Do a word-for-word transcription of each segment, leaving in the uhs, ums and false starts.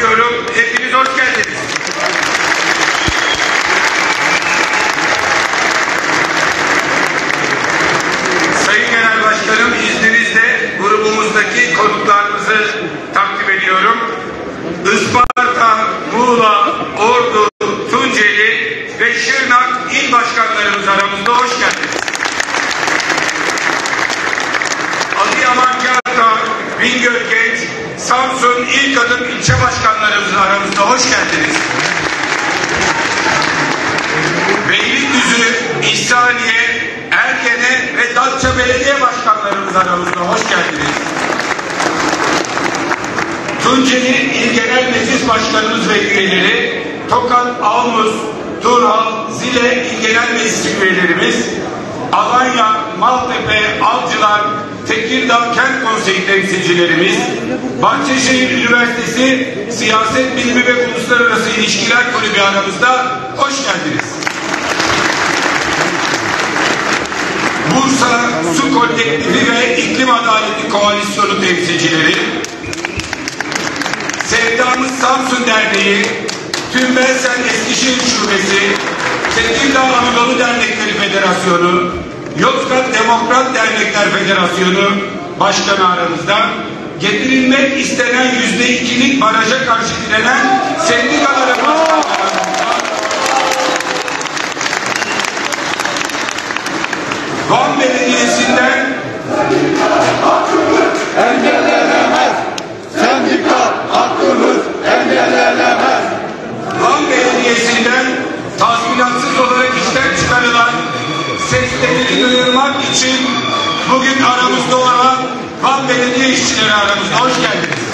açıyorum. Hepiniz hoş geldiniz. Sayın Genel Başkanım, izninizle grubumuzdaki konuklarımızı takdim ediyorum. Isparta, Muğla, Ordu, Tunceli ve Şırnak il başkanlarımız aramızda, hoş geldiniz. Adıyaman, Kağıthar, Bingöl Genç, Samsun İl Kadın ilçe başkanlarımız aramızda, hoş geldiniz. Beylikdüzü, İhsaniye, Ergene ve Datça belediye başkanlarımız aramızda, hoş geldiniz. Tunceli İl Genel Meclis Başkanımız ve üyeleri, Tokat, Avmuz, Turhal, Zile İl Genel Meclis üyelerimiz, Alanya, Maltepe, Avcılar, Tekirdağ Kent Konseyi temsilcilerimiz, Bahçeşehir Üniversitesi Siyaset Bilimi ve Uluslararası İlişkiler Kulübü aramızda, hoş geldiniz. Bursa Su Kolektifi ve İklim Adaleti Koalisyonu temsilcileri, Sevdamız Samsun Derneği, Tümbelsen Eskişehir Şubesi, Tekirdağ Anadolu Dernekleri Federasyonu, Yozgat Demokrat Dernekler Federasyonu Başkanı aramızda, getirilmek istenen yüzde ikilik baraja karşı direnen sendikalarımız aramızda, Van Belediyesi'nden engellenemez, sendika hakkımız engellenemez. Van Belediyesi'nden tazminatsız olarak işten çıkarılan seslerini duyurmak için bugün aramızda olan Van Belediye işçileri aramızda, hoş geldiniz.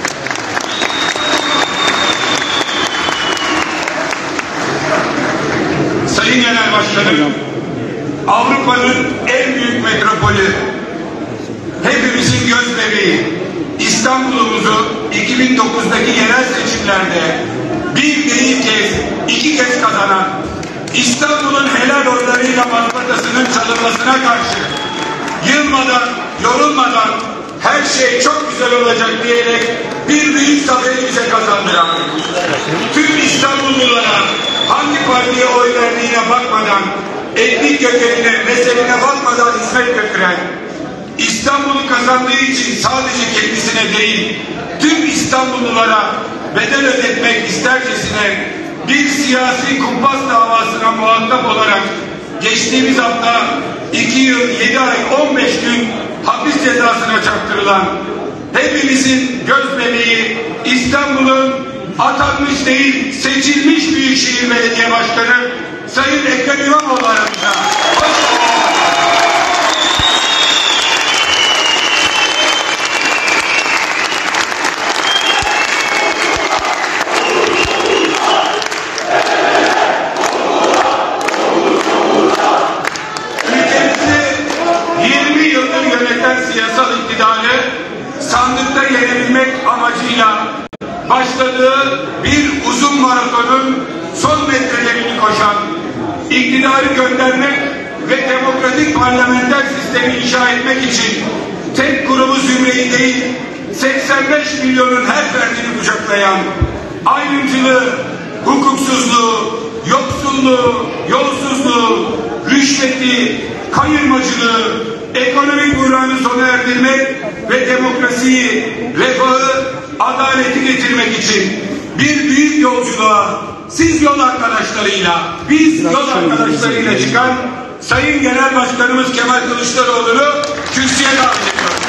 Sayın Genel Başkanım, Avrupa'nın en büyük metropolü, hepimizin göz bebeği, İstanbul'umuzu iki bin dokuzdaki yerel seçimlerde bir değil kez, iki kez kazanan, İstanbul'un helal oylarıyla matbatasının çalınmasına karşı yılmadan, yorulmadan her şey çok güzel olacak diyerek bir büyük zaferi bize kazandıran, tüm İstanbullulara hangi partiye oy verdiğine bakmadan, etnik kökenine, mezhebine bakmadan hizmet götüren, İstanbul'u kazandığı için sadece kendisine değil, tüm İstanbullulara bedel ödetmek istercesine bir siyasi kumpas davasına muhatap olarak geçtiğimiz hafta iki yıl yedi ay on beş gün hapis cezasına çarptırılan, hepimizin göz bebeği, İstanbul'un atanmış değil seçilmiş Büyükşehir Belediye Başkanı Sayın Ekrem İmamoğlu aramızda. Siyasal iktidarı sandıkta yenebilmek amacıyla başladığı bir uzun maratonun son metrelerini koşan, iktidarı göndermek ve demokratik parlamenter sistemi inşa etmek için tek grubu zümreyi değil, seksen beş milyonun her ferdini kucaklayan, ayrımcılığı, hukuksuzluğu, yoksulluğu, yolsuzluğu, rüşveti, kayırmacılığı, ekonomik buhranı sona erdirmek ve demokrasiyi, refahı, adaleti getirmek için bir büyük yolculuğa siz yol arkadaşlarıyla, biz yol arkadaşlarıyla çıkan Sayın Genel Başkanımız Kemal Kılıçdaroğlu'nu kürsüye davet ediyoruz.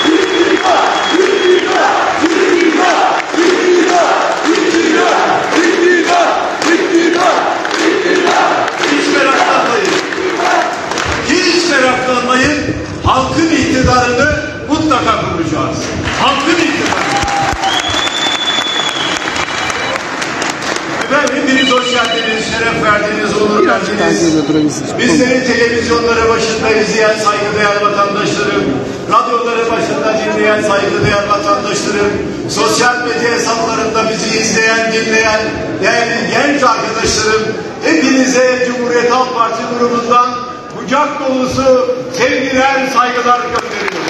Viva! Viva! Viva! Bizleri televizyonları başında izleyen saygıdeğer vatandaşlarım, radyoları başında dinleyen saygıdeğer vatandaşlarım, sosyal medya hesaplarında bizi izleyen, dinleyen değerli genç arkadaşlarım, hepinize Cumhuriyet Halk Parti grubundan kucak dolusu sevgiler, saygılar gönderiyorum.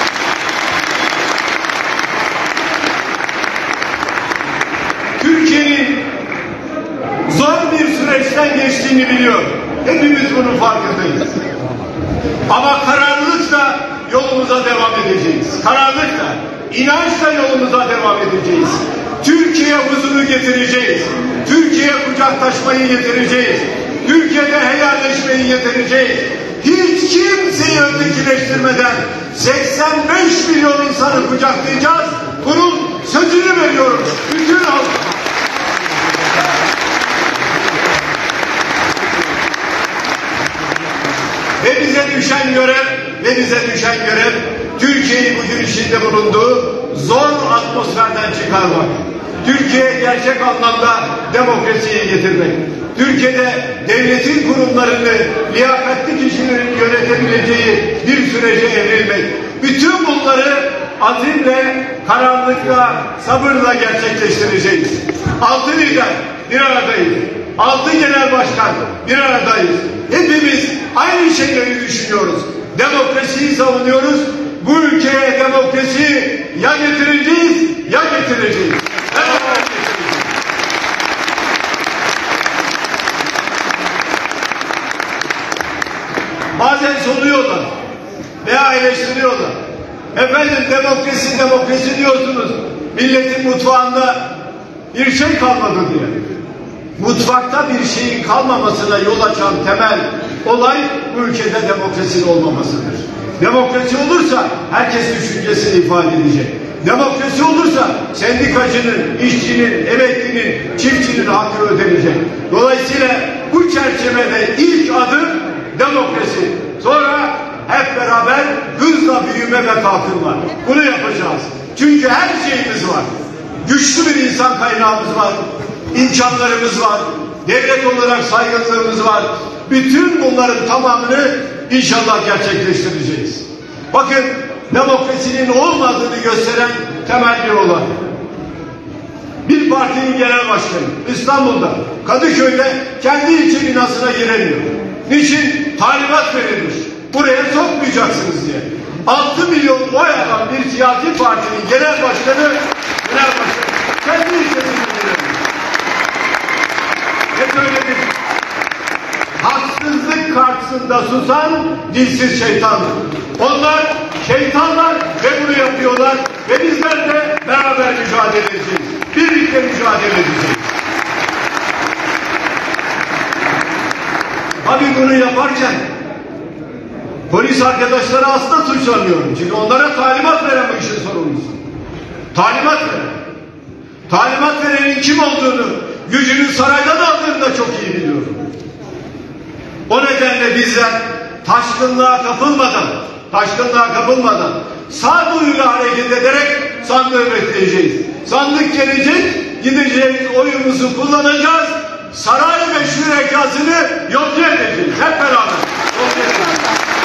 Türkiye'nin zor bir süreçten geçtiğini biliyor. Hepimiz bunun farkındayız. Ama kararlılıkla yolumuza devam edeceğiz. Kararlılıkla, inançla yolumuza devam edeceğiz. Türkiye'ye huzuru getireceğiz. Türkiye'ye kucaklaşmayı getireceğiz. Türkiye'de helalleşmeyi getireceğiz. Hiç kimseyi ötekileştirmeden seksen beş milyon insanı kucaklayacağız. Bunun sözünü veriyorum. Bütün halk. Ve bize düşen görev, ve bize düşen görev, Türkiye'yi bugün içinde bulunduğu zor atmosferden çıkarmak. Türkiye'ye gerçek anlamda demokrasiyi getirmek. Türkiye'de devletin kurumlarını liyakatli kişilerin yönetebileceği bir sürece evrilmek. Bütün bunları azimle, kararlılıkla, sabırla gerçekleştireceğiz. Altı lider bir aradayız. Altı genel başkan bir aradayız. Hepimiz aynı şeyleri düşünüyoruz. Demokrasiyi savunuyoruz. Bu ülkeye demokrasiyi ya getireceğiz ya getireceğiz. Evet. Bazen soruyorlar veya eleştiriyorlar. Efendim demokrasi demokrasi diyorsunuz. Milletin mutfağında bir şey kalmadı diye. Mutfakta bir şeyin kalmamasına yol açan temel olay bu ülkede demokrasinin olmamasıdır. Demokrasi olursa herkes düşüncesini ifade edecek. Demokrasi olursa sendikacının, işçinin, emeklinin, çiftçinin hakkı ödenecek. Dolayısıyla bu çerçevede ilk adım demokrasi. Sonra hep beraber hızla büyüme ve kalkınma. Bunu yapacağız. Çünkü her şeyimiz var. Güçlü bir insan kaynağımız var. İmkanlarımız var. Devlet olarak saygınlığımız var. Bütün bunların tamamını inşallah gerçekleştireceğiz. Bakın demokrasinin olmadığını gösteren temel bir olay. Bir partinin genel başkanı İstanbul'da, Kadıköy'de kendi ilçe binasına giremiyor. Niçin? Talimat verilmiş. Buraya sokmayacaksınız diye. altı milyon oy alan bir siyasi partinin genel başkanı, genel başkanı kendi ilçesine giremiyor. Ne söyledik? Haksızlık karşısında susan dilsiz şeytandır. Onlar şeytanlar ve bunu yapıyorlar ve bizler de beraber mücadele edeceğiz. Birlikte mücadele edeceğiz. Tabii bunu yaparken polis arkadaşları asla suçlamıyorum. Çünkü onlara talimat veren bu işin sorumlusu. Talimat veren. Talimat verenin kim olduğunu, gücünü saraydan aldığını da çok iyi biliyorum. O nedenle bizler taşkınlığa kapılmadan, taşkınlığa kapılmadan sağduyuyla hareket ederek sandığı bekleyeceğiz. Sandık gelecek, gideceğiz, oyumuzu kullanacağız. Saray ve şürekasını yok edeceğiz. Hep beraber. Yok edeceğiz.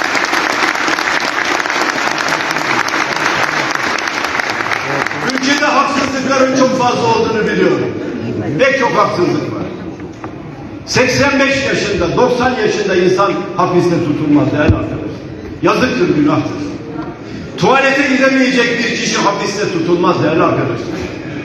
Ülkede haksızlıkların çok fazla olduğunu biliyorum. Pek çok haksızlık var. seksen beş yaşında, doksan yaşında insan hapiste tutulmaz değerli arkadaşlar. Yazıktır, günahtır. Tuvalete gidemeyecek bir kişi hapiste tutulmaz değerli arkadaşlar.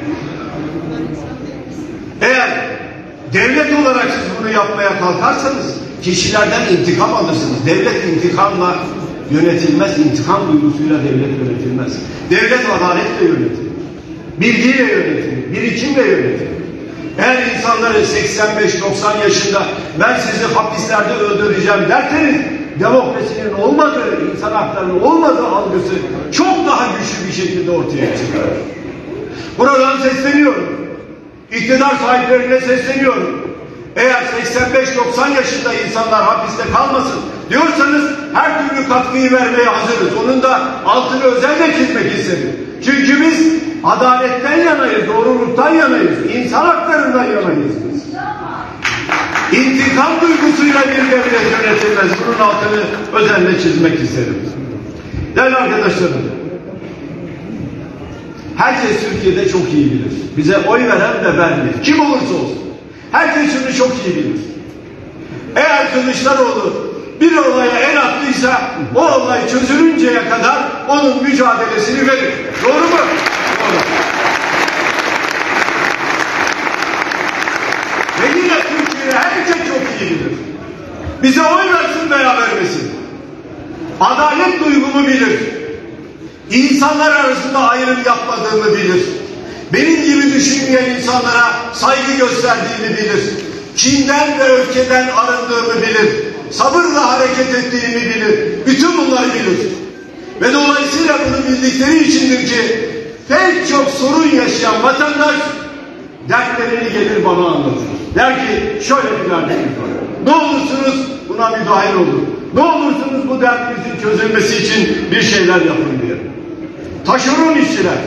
Eğer devlet olarak siz bunu yapmaya kalkarsanız kişilerden intikam alırsınız. Devlet intikamla yönetilmez, intikam duygusuyla devlet yönetilmez. Devlet adaletle yönetilir. Bilgiyle yönetilir, birikimle yönetilir. Eğer insanları seksen beş doksan yaşında ben sizi hapislerde öldüreceğim derseniz demokrasinin olmadığı, insan haklarının olmadığı algısı çok daha güçlü bir şekilde ortaya çıkar. Buradan sesleniyorum. İktidar sahiplerine sesleniyorum. Eğer seksen beş doksan yaşında insanlar hapiste kalmasın diyorsanız her türlü katkıyı vermeye hazırız. Onun da altını özellikle çizmek istedim. Çünkü biz adaletten yanayız, doğruluktan yanayız, insan haklarından yanayız biz. İntikam duygusuyla bir devlet yönetilmez. Bunun altını özenle çizmek isterim. Değerli arkadaşlarım, herkes Türkiye'de çok iyi bilir. Bize oy veren de vermez. Kim olursa olsun. Herkes şunu çok iyi bilir. Eğer Kılıçdaroğlu bir olaya el attıysa o olay çözülünceye kadar onun mücadelesini verir. Doğru mu? Doğru. Ve yine Türkiye'de herkes çok iyi bilir. Bize oy versin veya vermesin. Adalet duygumu bilir. İnsanlar arasında ayrım yapmadığımı bilir. Benim gibi düşünmeyen insanlara saygı gösterdiğimi bilir. Kinden ve öfkeden arındığımı bilir. Sabırla hareket ettiğimi bilir. Bütün bunları bilir. Ve dolayısıyla bunu bildikleri içindir ki pek çok sorun yaşayan vatandaş dertlerini gelir bana anlatır. Der ki şöyle bir derdimiz var. Ne olursunuz buna müdahil olun. Ne olursunuz bu dertimizin çözülmesi için bir şeyler yapın diye. Taşeron işçiler.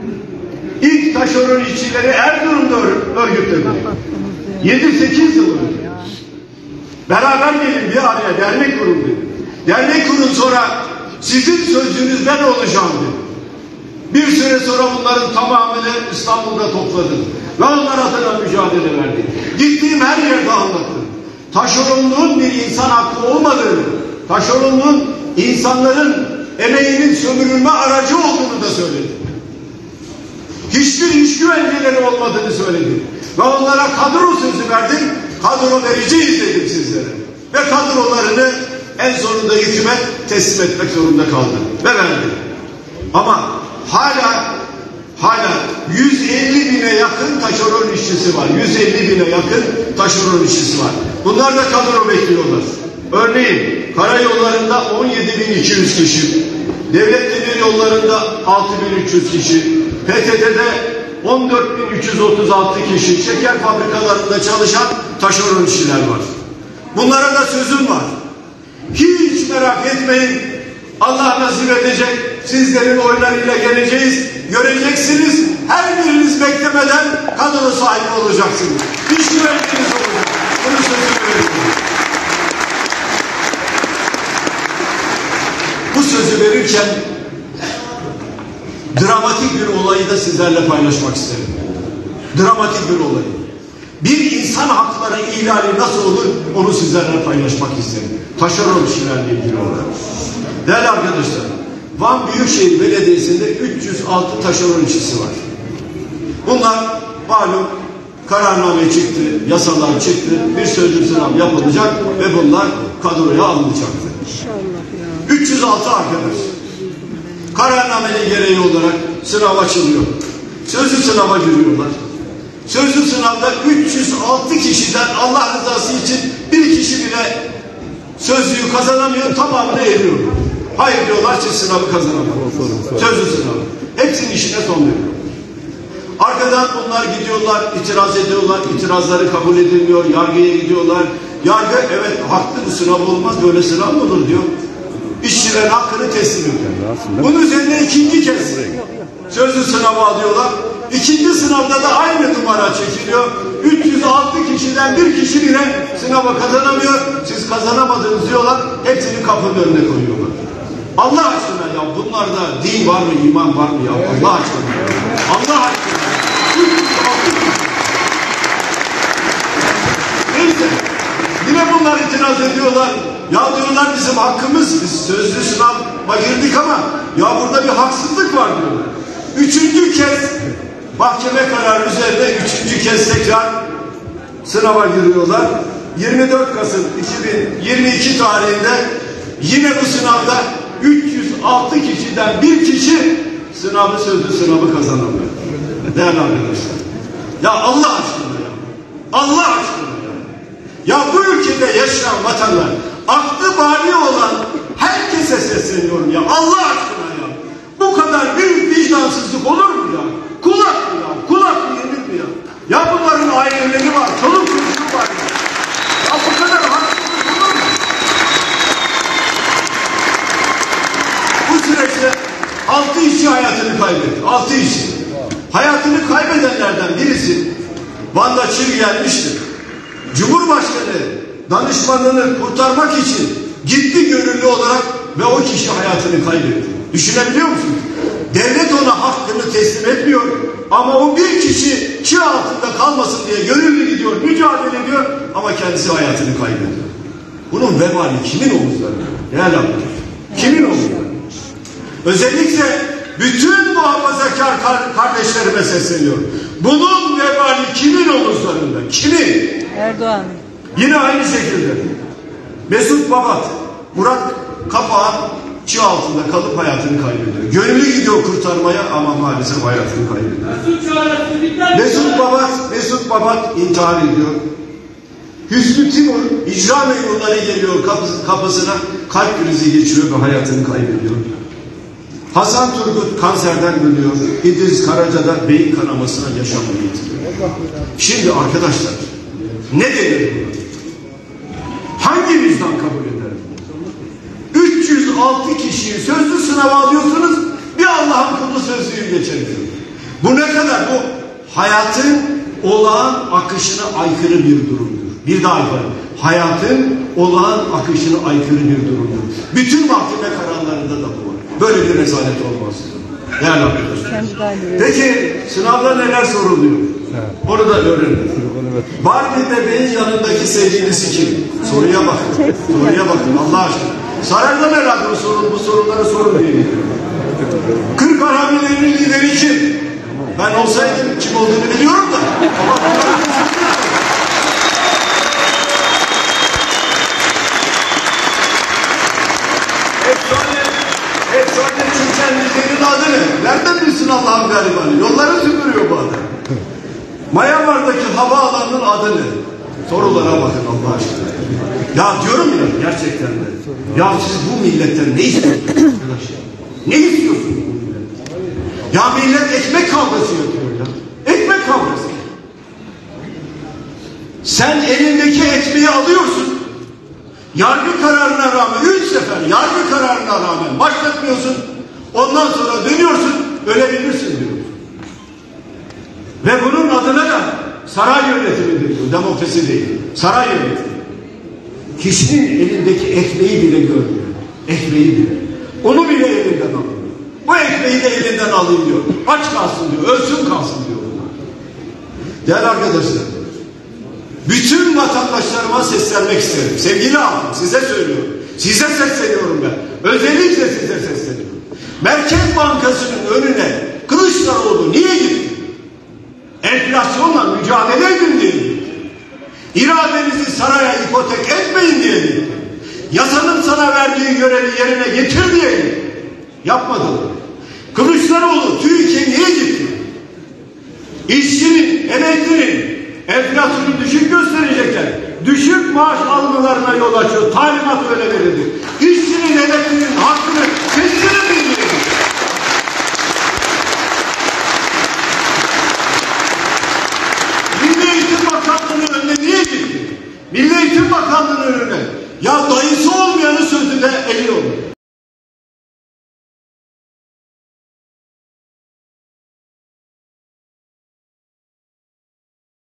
İlk taşeron işçileri Erzurum'da örgütledi. yedi sekiz yıl önce. Beraber gelin bir araya dernek kurun dedi. Dernek kurun, sonra sizin sözcüğünüz ben olacağım dedi. Bir süre sonra bunların tamamını İstanbul'da topladım. Ve onlar adına mücadele verdi. Gittiğim her yerde anlattım. Taşeronluğun bir insan hakkı olmadığını, taşeronluğun insanların emeğinin sömürülme aracı olduğunu da söyledi. Hiçbir iş güvenceleri olmadığını söyledi. Ve onlara kadro sözü verdim. Kadro vereceğiz dedim sizlere. Ve kadrolarını en sonunda hükümet teslim etmek zorunda kaldı. Ve verdi. Ama hala hala yüz elli bine yakın taşeron işçisi var. yüz elli bine yakın taşeron işçisi var. Bunlar da kadro bekliyorlar. Örneğin karayollarında on yedi bin iki yüz kişi, devlet demir yollarında altı bin üç yüz kişi, P T T'de on dört bin üç yüz otuz altı kişi, şeker fabrikalarında çalışan taşeron işçiler var. Bunlara da sözüm var. Hiç merak etmeyin. Allah nasip edecek. Sizlerin oylarıyla geleceğiz. Göreceksiniz. Her biriniz beklemeden kadro sahibi olacaksınız. İş güvenliğiniz olacak. Bunu sözü veriyorum. Bu sözü verirken dramatik bir olayı da sizlerle paylaşmak isterim. Dramatik bir olay. Bir insan hakları ihlali nasıl olur onu sizlerle paylaşmak isterim. Taşeron işçilerle ilgili olarak. Değerli arkadaşlar, Van Büyükşehir Belediyesi'nde üç yüz altı taşeron işçisi var. Bunlar malum kararname çıktı, yasalar çıktı, bir sözlü sınav yapılacak ve bunlar kadroya alınacaktı. üç yüz altı arkadaş. Kararnamenin gereği olarak sınav açılıyor. Sözlü sınava giriyorlar. Sözlü sınavda üç yüz altı kişiden Allah rızası için bir kişi bile sözlüğü kazanamıyor, tamamını eliyor. Hayır diyorlar, siz sınavı kazanamadınız. Sözlü sınavı. Hepsinin işine son veriyor. Arkadan bunlar gidiyorlar, itiraz ediyorlar, itirazları kabul edilmiyor, yargıya gidiyorlar. Yargı evet haklı, bu sınav olmaz, böyle sınav mı olur diyor. İşçilerin hakkını teslim ediyor. Bunun üzerine ikinci kez sözlü sınavı alıyorlar. İkinci sınavda da aynı numara çekiliyor. üç yüz altı kişiden bir kişi bile sınavı kazanamıyor. Siz kazanamadınız diyorlar. Hepsini kapının önüne koyuyorlar. Allah aşkına ya, bunlarda din var mı, iman var mı ya? Allah aşkına. Allah aşkına. üç yüz altı Neyse. Yine bunlar itiraz ediyorlar. Ya diyorlar bizim hakkımız, biz sözlü sınava girdik ama ya burada bir haksızlık var diyorlar. Üçüncü kez mahkeme kararı üzerinde üçüncü kez tekrar sınava giriyorlar. yirmi dört Kasım iki bin yirmi iki tarihinde yine bu sınavda üç yüz altı kişiden bir kişi sınavı sözlü sınavı kazanamıyor. Değerli arkadaşlar. Ya Allah aşkına ya. Allah aşkına ya. Ya bu ülkede yaşayan vatandaş, aklı bali olan herkese sesleniyorum ya. Allah aşkına ya. Bu kadar büyük vicdansızlık olur mu ya? Kulak mı ya? Kulak mı yenir mi ya? Ya bunların aileleri var, çoluk çocuğu var ya. Ya bu kadar haksızlık olur mu? Bu süreçte altı işçi hayatını kaybetti. Altı işçi. Hayatını kaybedenlerden birisi Van'da çığ gelmişti. Cumhurbaşkanı danışmanını kurtarmak için gitti gönüllü olarak ve o kişi hayatını kaybetti. Düşünebiliyor musunuz? Devlet ona hakkını teslim etmiyor ama o bir kişi çığ altında kalmasın diye gönüllü gidiyor, mücadele ediyor ama kendisi hayatını kaybediyor. Bunun vebali kimin omuzlarında? Değerli arkadaşlar. Kimin omuzlarında? Özellikle bütün muhafazakar kardeşlerime sesleniyorum. Bunun vebali kimin omuzlarında? Kimin? Erdoğan. Yine aynı şekilde Mesut Babat, Murat Kapağan çığ altında kalıp hayatını kaybediyor. Gönüllü gidiyor kurtarmaya ama maalesef hayatını kaybediyor. Mesut Babat, Mesut Babat intihar ediyor. Hüsnü Timur icra memurları geliyor kapısı, kapısına, kalp krizi geçiriyor ve hayatını kaybediyor. Hasan Turgut kanserden ölüyor. İdris Karaca da beyin kanamasına yaşamını yitiriyor. Şimdi arkadaşlar ne denir buna? Hangi vicdan kabul eder? üç yüz altı kişiyi sözlü sınava alıyorsunuz, bir Allah'ın kulu sözlüğü geçeriyor. Bu ne kadar? Bu hayatın olağan akışına aykırı bir durumdur. Bir daha ifade. Hayatın olağan akışına aykırı bir durumdur. Bütün mahkeme kararlarında da bu var. Böyle bir rezalet olmaz. Değerli arkadaşlar. Peki sınavda neler soruluyor? Onu da öğrenin. Barbie bebeğin yanındaki sevgilisi kim? Soruya bakın. Soruya bakın Allah aşkına. Saraydan herhalde bu, sorun, bu soruları sorun diye gidiyor. Kırk haramilerin lideri kim? Ben olsaydım kim olduğunu biliyorum da. Ama efsane, efsane Türkçen liderin adı ne? Nereden bilsin Allah'ın garibanı? Yolları süpürüyor bu adam. Myanmar'daki havaalanının adı ne? Sorulara bakın Allah aşkına. Ya diyorum ya gerçekten de. Ya siz bu milletten ne istiyorsunuz arkadaşlar? Ne istiyorsunuz bu milletten? Ya millet ekmek kavgası yapıyor ya. Ekmek kavgası. Sen elindeki ekmeği alıyorsun. Yargı kararına rağmen, üç sefer yargı kararına rağmen başlatmıyorsun. Ondan sonra dönüyorsun, ölebilirsin diyorsun. Ve bunun adına da saray yönetimi diyor, demokrasi değil. Saray yönetimi. Kişinin elindeki ekmeği bile görmüyor. Ekmeği bile. Onu bile elinden alıyor. Bu ekmeği de elinden alayım diyor. Aç kalsın diyor, ölsün kalsın diyor. Değerli arkadaşlar, bütün vatandaşlarıma seslenmek isterim. Sevgili halkım, size söylüyorum. Size sesleniyorum ben. Özellikle size sesleniyorum. Merkez Bankası'nın önüne Kılıçdaroğlu niye gitti? Enflasyonla mücadele edin diye gitti. İradenizi saraya ipotek etmeyin diye gitti. Yasanın sana verdiği görevi yerine getir diye gitti. Yapmadı. Kılıçdaroğlu TÜİK'e niye gitti? İşçinin, emeklinin enflasyonu düşük gösterecekler. Düşük maaş almalarına yol açıyor. Talimat öyle verildi. İşçinin, emeklinin hakkını teslim edin. Milli Eğitim Bakanlığı'nın önüne niye gitti? Milli Eğitim Bakanlığı'nın önüne. Ya dayısı olmayanın sözünde eli olur.